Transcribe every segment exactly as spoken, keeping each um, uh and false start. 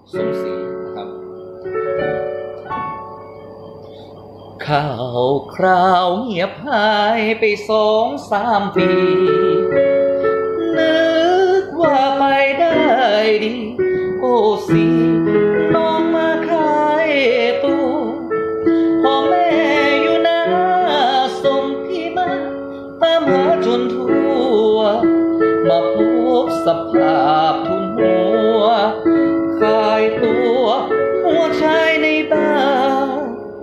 สมศรีนะครับข่าวคราวเงียบหายไปสองสามปีนึกว่าไปได้ดีโอ้สิน้องมาขายตัวพ่อแม่อยู่นะส่งพี่มาตามหาจนทั่วมาพบสภาพทุนหัวขายตัวหัวชายในบ้าน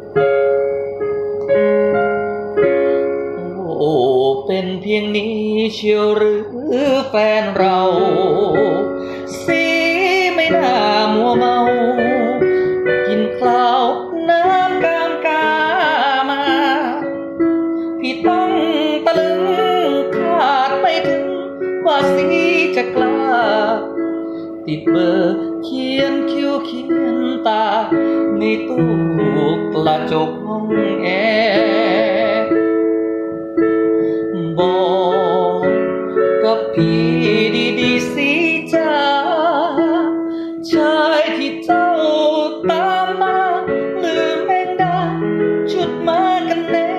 โอ้เป็นเพียงนี้เชียวหรือแฟนเราสีไม่น่ามัวเมากินคลาวน้ำกามกามาพี่ต้องตะลึงขาดไม่ถึงว่าสีจะกล้าติดเบอร์เขียนคิ้วเขียนตาในตู้กระจกห้องแอร์บอกกับพี่ดีๆสิจ้าชายที่เจ้าตามมาหรือแมงดาชุดมากันแน่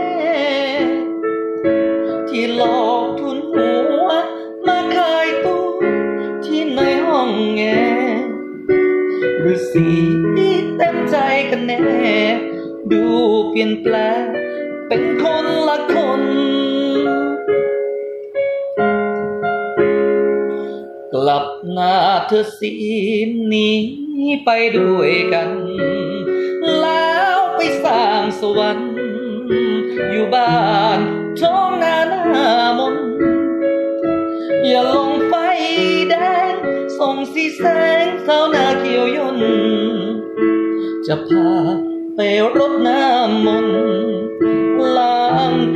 ที่หลอกทุนหัวมาขายตู้ที่ในห้องแอร์หรือสีเต็มใจกันแน่ดูเปลี่ยนแปลงเป็นคนละคนกลับหน้าเธอสีนี้ไปด้วยกันแล้วไปสร้างสวรรค์อยู่บ้านท้องนานามนอย่าลงไฟแดงส่งสีแสงเท้าหน้าเขียวยนจะพาไปรดน้ำมนต์ล้าง